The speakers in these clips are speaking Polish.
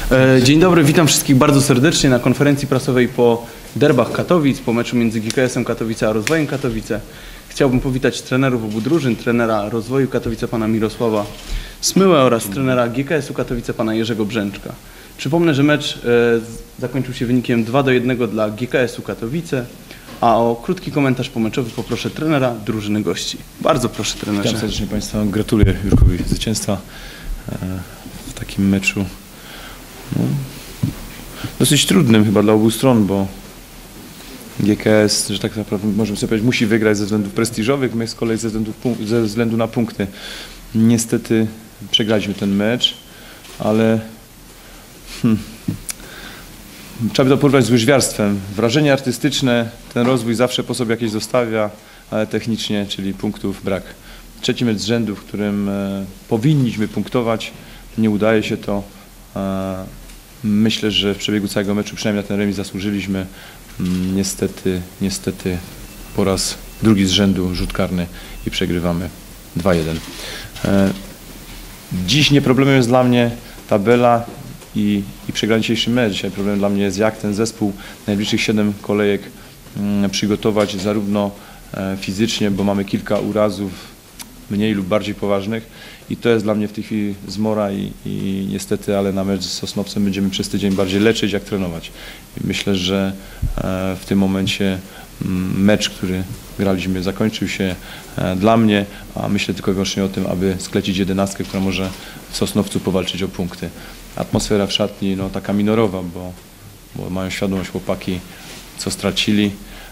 Dzień dobry, witam wszystkich bardzo serdecznie na konferencji prasowej po derbach Katowic, po meczu między GKS-em Katowice a Rozwojem Katowice. Chciałbym powitać trenerów obu drużyn, trenera Rozwoju Katowice pana Mirosława Smyłę oraz trenera GKS-u Katowice pana Jerzego Brzęczka. Przypomnę, że mecz zakończył się wynikiem 2-1 dla GKS-u Katowice, a o krótki komentarz pomeczowy poproszę trenera drużyny gości. Bardzo proszę, trenerze. Witam serdecznie Państwa, gratuluję Jurkowi zwycięstwa w takim meczu. No, dosyć trudnym chyba dla obu stron, bo GKS, że tak naprawdę możemy sobie powiedzieć, musi wygrać ze względów prestiżowych, my z kolei ze względu na punkty. Niestety przegraliśmy ten mecz, ale trzeba by to porównać z łyżwiarstwem. Wrażenie artystyczne, ten rozwój zawsze po sobie jakieś zostawia, ale technicznie, czyli punktów brak. Trzeci mecz z rzędu, w którym powinniśmy punktować, nie udaje się to. Myślę, że w przebiegu całego meczu przynajmniej na ten remis zasłużyliśmy. Niestety po raz drugi z rzędu rzut karny i przegrywamy 2-1. Dziś nie problemem jest dla mnie tabela i przegrany dzisiejszy mecz. Dzisiaj problemem dla mnie jest, jak ten zespół najbliższych 7 kolejek przygotować zarówno fizycznie, bo mamy kilka urazów mniej lub bardziej poważnych i to jest dla mnie w tej chwili zmora i niestety, ale na mecz z Sosnowcem będziemy przez tydzień bardziej leczyć jak trenować. I myślę, że w tym momencie mecz, który graliśmy, zakończył się dla mnie, a myślę tylko i wyłącznie o tym, aby sklecić 11, która może w Sosnowcu powalczyć o punkty. Atmosfera w szatni no, taka minorowa, bo mają świadomość chłopaki, co stracili,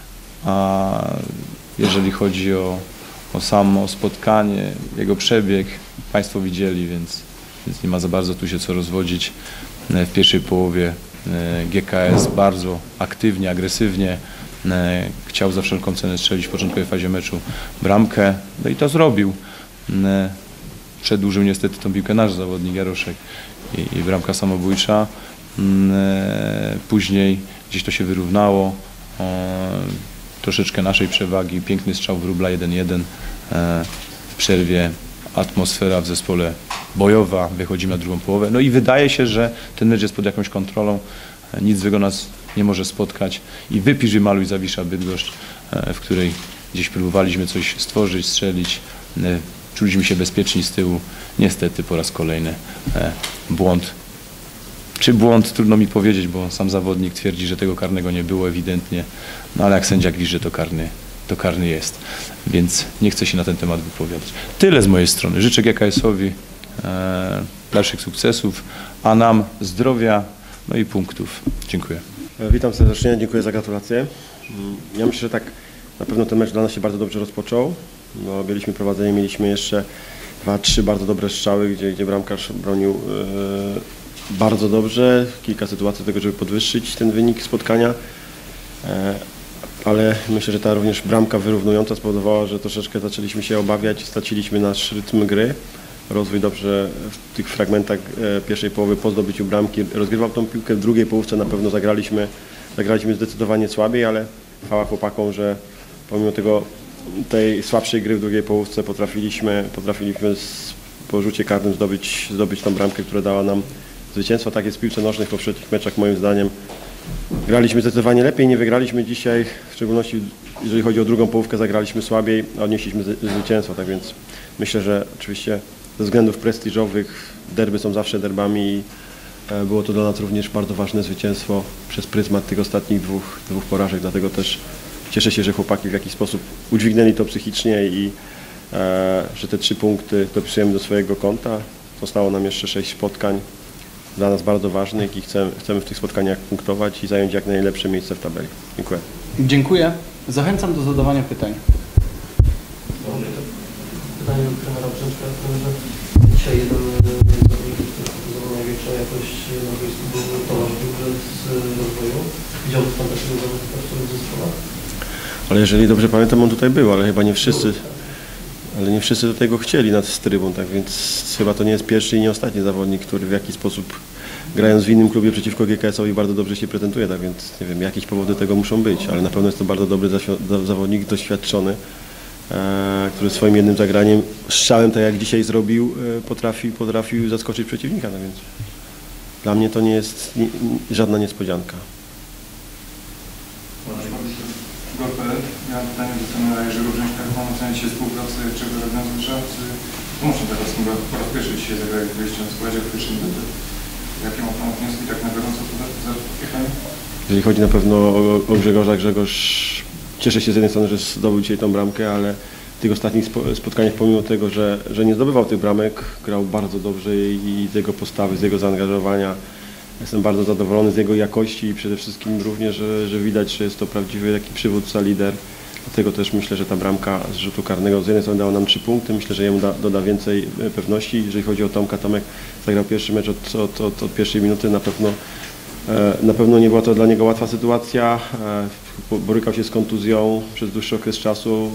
a jeżeli chodzi o samo spotkanie, jego przebieg, Państwo widzieli, więc nie ma za bardzo tu się co rozwodzić. W pierwszej połowie GKS bardzo aktywnie, agresywnie chciał za wszelką cenę strzelić w początkowej fazie meczu bramkę, no i to zrobił. Przedłużył niestety tą piłkę nasz zawodnik Jaroszek i bramka samobójcza. Później gdzieś to się wyrównało. Troszeczkę naszej przewagi, piękny strzał Wróbla 1-1 w przerwie, atmosfera w zespole bojowa, wychodzimy na drugą połowę. No i wydaje się, że ten mecz jest pod jakąś kontrolą, nic złego nas nie może spotkać i wypisz i maluj Zawisza Bydgoszcz, w której gdzieś próbowaliśmy coś stworzyć, strzelić, czuliśmy się bezpieczni z tyłu, niestety po raz kolejny błąd. Czy błąd? Trudno mi powiedzieć, bo sam zawodnik twierdzi, że tego karnego nie było ewidentnie, no ale jak sędzia gwizdże, to karny jest, więc nie chcę się na ten temat wypowiadać. Tyle z mojej strony. Życzę GKS-owi dalszych sukcesów, a nam zdrowia, no i punktów. Dziękuję. Witam serdecznie, dziękuję za gratulacje. Ja myślę, że tak na pewno ten mecz dla nas się bardzo dobrze rozpoczął, bo byliśmy prowadzeni, mieliśmy jeszcze 2-3 bardzo dobre strzały, gdzie bramkarz bronił bardzo dobrze, kilka sytuacji do tego, żeby podwyższyć ten wynik spotkania, ale myślę, że ta również bramka wyrównująca spowodowała, że troszeczkę zaczęliśmy się obawiać, straciliśmy nasz rytm gry. Rozwój dobrze w tych fragmentach pierwszej połowy po zdobyciu bramki rozgrywał tą piłkę, w drugiej połówce na pewno zagraliśmy zdecydowanie słabiej, ale chwała chłopakom, że pomimo tej słabszej gry w drugiej połówce potrafiliśmy po rzucie karnym zdobyć tą bramkę, która dała nam zwycięstwo. Tak jest w piłce nożnej, w poprzednich meczach moim zdaniem graliśmy zdecydowanie lepiej, nie wygraliśmy dzisiaj, w szczególności jeżeli chodzi o drugą połówkę, zagraliśmy słabiej, a odnieśliśmy zwycięstwo, tak więc myślę, że oczywiście ze względów prestiżowych derby są zawsze derbami i było to dla nas również bardzo ważne zwycięstwo przez pryzmat tych ostatnich dwóch porażek, dlatego też cieszę się, że chłopaki w jakiś sposób udźwignęli to psychicznie i że te 3 punkty dopisujemy do swojego konta. Zostało nam jeszcze 6 spotkań dla nas bardzo ważnych i chcemy w tych spotkaniach punktować i zająć jak najlepsze miejsce w tabeli. Dziękuję. Dziękuję. Zachęcam do zadawania pytań. Pytanie do trenera Brzęczka, że dzisiaj jeden zawodnik, który pokazywał największą jakość na boisku, był Tomasz Biłże z Rozwoju. Widział Pan takiego zawodnika w swoich zespołach? Ale jeżeli dobrze pamiętam, on tutaj był, ale chyba nie wszyscy. Ale nie wszyscy do tego chcieli z trybun, tak więc chyba to nie jest pierwszy i nie ostatni zawodnik, który w jakiś sposób grając w innym klubie przeciwko GKS-owi bardzo dobrze się prezentuje, tak więc nie wiem, jakieś powody tego muszą być, ale na pewno jest to bardzo dobry zawodnik, doświadczony, który swoim jednym zagraniem, strzałem, tak jak dzisiaj zrobił, potrafił zaskoczyć przeciwnika, tak więc dla mnie to nie jest żadna niespodzianka. Gol.pl. Ja mam pytanie do trenera Jerzego Brzeńczka, jak pan ocenia dzisiaj współpracę czego rozwiązusza, czy muszą teraz po raz pierwszy dzisiaj zagrać wyjście na składzie w pierwszym minuty? Jakie ma pan wnioski tak na gorąco za pytanie? Jeżeli chodzi na pewno o Grzegorza, Grzegorz cieszę się z jednej strony, że zdobył dzisiaj tą bramkę, ale w tych ostatnich spotkaniach, pomimo tego, że nie zdobywał tych bramek, grał bardzo dobrze i z jego postawy, z jego zaangażowania. Jestem bardzo zadowolony z jego jakości i przede wszystkim również, że widać, że jest to prawdziwy taki przywódca, lider. Dlatego też myślę, że ta bramka z rzutu karnego z jednej strony dała nam 3 punkty, myślę, że jemu doda więcej pewności. Jeżeli chodzi o Tomka, Tomek zagrał pierwszy mecz od pierwszej minuty, na pewno nie była to dla niego łatwa sytuacja, borykał się z kontuzją przez dłuższy okres czasu.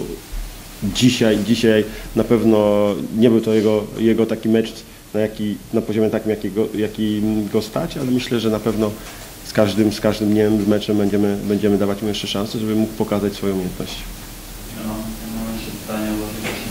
Dzisiaj na pewno nie był to jego taki mecz na poziomie takim, jaki go stać, ale myślę, że na pewno z każdym dniem, z meczem będziemy dawać mu jeszcze szansę, żeby mógł pokazać swoją umiejętność. Ja mam jeszcze pytanie, bo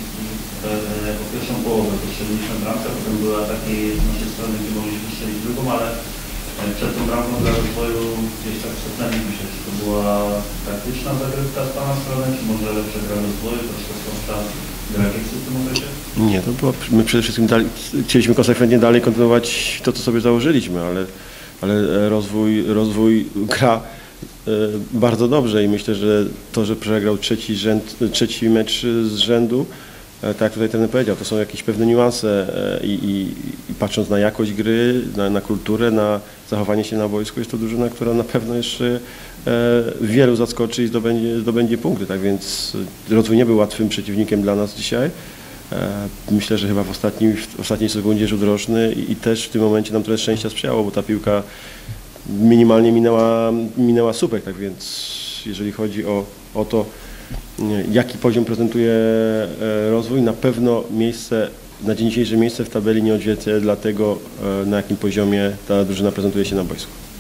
po pierwszą połowę to strzeliliśmy bramkę, potem były ataki z naszej strony, gdzie mogliśmy strzelić drugą, ale przed tą bramką dla rozwoju gdzieś tak przeceniśmy się, czy to była taktyczna zagrywka z pana strony, czy może lepsza gra rozwoju, troszkę słabsza gra Gieksu w tym momencie? Nie, to było, my przede wszystkim chcieliśmy konsekwentnie dalej kontynuować to, co sobie założyliśmy, ale rozwój gra bardzo dobrze i myślę, że to, że przegrał trzeci mecz z rzędu, tak jak tutaj trener powiedział, to są jakieś pewne niuanse i patrząc na jakość gry, na kulturę, na zachowanie się na boisku, jest to drużyna, która na pewno jeszcze wielu zaskoczy i zdobędzie punkty, tak więc Rozwój nie był łatwym przeciwnikiem dla nas dzisiaj. Myślę, że chyba w ostatniej sekundzie rzut roczny i też w tym momencie nam trochę szczęścia sprzyjało, bo ta piłka minimalnie minęła słupek, tak więc jeżeli chodzi o to, jaki poziom prezentuje Rozwój, na pewno na dzień dzisiejsze miejsce w tabeli nie odzwierciedla tego, na jakim poziomie ta drużyna prezentuje się na boisku.